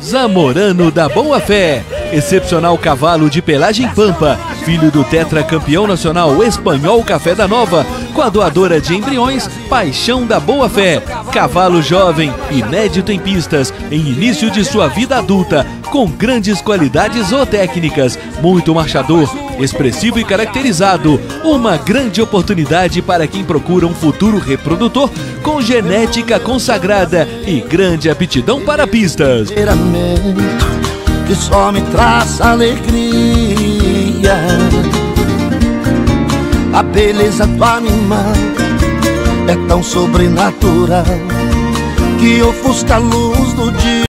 Zamorano da Boa Fé, excepcional cavalo de pelagem pampa, filho do tetracampeão nacional espanhol Café da Nova, com a doadora de embriões Paixão da Boa Fé. Cavalo jovem, inédito em pistas, em início de sua vida adulta, com grandes qualidades zootécnicas, muito marchador, expressivo e caracterizado. Uma grande oportunidade para quem procura um futuro reprodutor com genética consagrada e grande aptidão para pistas. Que só me traz alegria, a beleza do animal é tão sobrenatural que ofusca a luz do dia.